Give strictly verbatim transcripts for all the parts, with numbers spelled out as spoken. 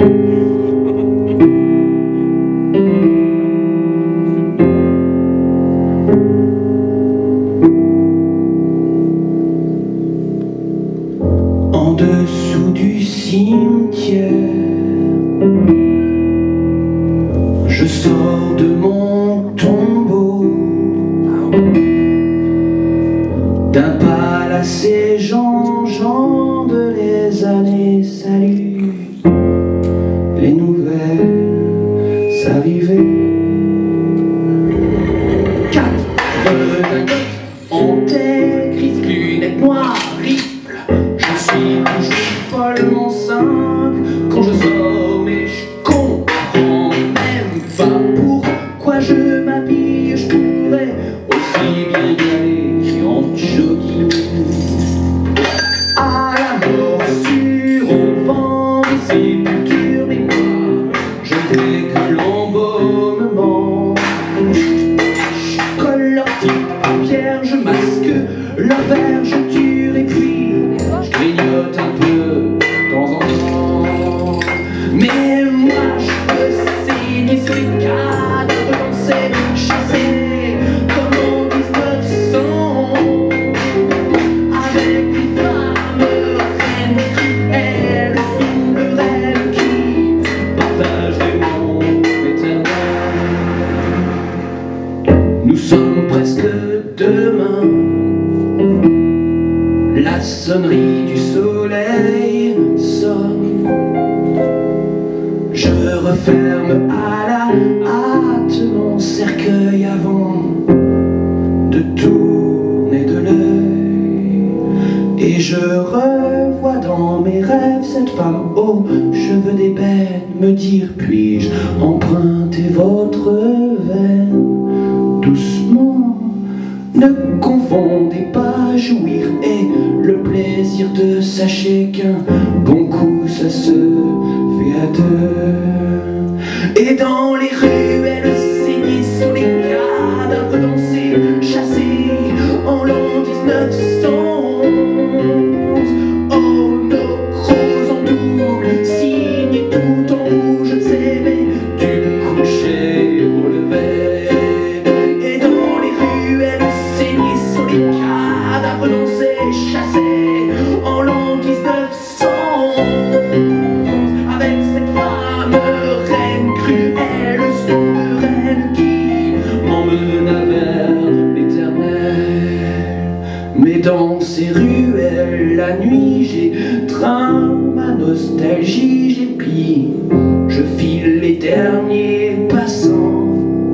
En dessous du cimetière, je sors de mon tombeau, d'un pas lassé j'enjambe les années. Salut les nouvelles arrivées. Quatre redingotes en tête, grise, lunettes noires, rifle. Je suis toujours follement simple quand je sors, mais je comprends même pas pourquoi je m'habille. Je pourrais aussi bien y aller en jogging. À la morsure, au vent des sépultures, mais moi, je ne fais que l'embaumement. Je colle leurs petites paupières, je masque leurs verres, je tue et puis je grignote un peu de temps en temps. Mais moi, je peux saigner sur les cadres, danser, chasser comme en dix-neuf cents, avec une femme reine cruelle, souveraine qui partage des mondes éternels. Nous sommes presque demain, la sonnerie du soleil sonne. Je referme à la hâte mon cercueil avant de tourner de l'œil. Et je revois dans mes rêves cette femme aux cheveux d'ébène me dire: puis-je emprunter votre veine doucement? Ne confondez pas jouir et le plaisir de sachez qu'un bon coup ça se fait à deux. Et dans les ruelles saignées sur les cadavres, danser, chasser en l'an dix-neuf cent onze. Oh, nos crocs en double, signés tout en rouge, je ne sais, mais du coucher au lever. Et dans les ruelles saignées sur les cadavres, danser, chasser en l'an dix-neuf cent onze. Avec cette femme reine cruelle, souveraine qui m'emmena vers l'éternel. Mais dans ces ruelles, la nuit, j'étreins ma nostalgie, j'épie, je file les derniers passants,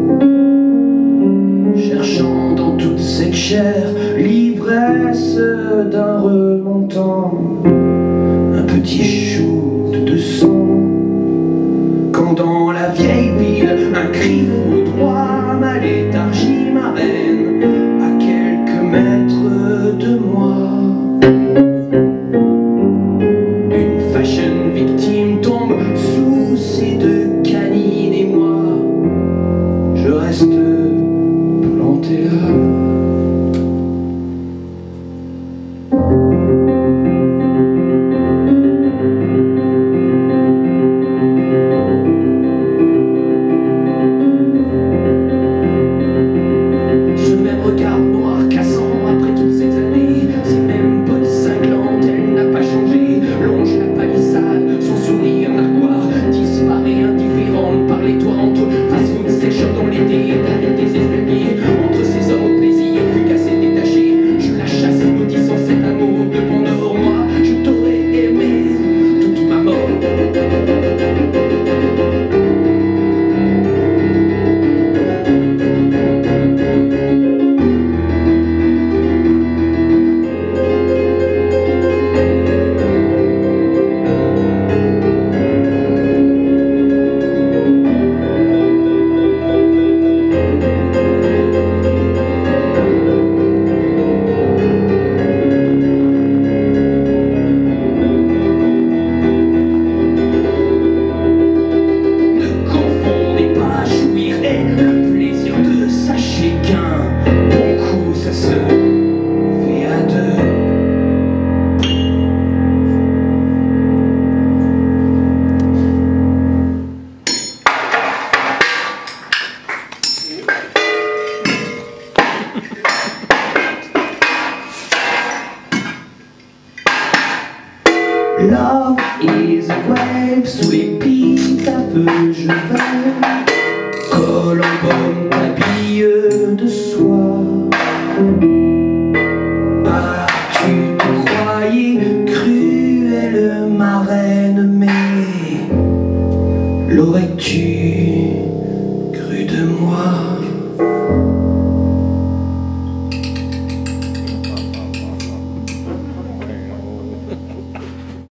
cherchant dans toute cette chair l'ivresse d'un remontant, un petit shoot de sang. Quand dans la vieille ville, un cri foudroie ma léthargie m'arène à quelques mètres de moi. Une fashion victime tombe sous Love is a wave, sweeping ta feu, je vais. Columbum t'habille de soie. Ah, tu te croyais cruelle marraine, mais l'aurais-tu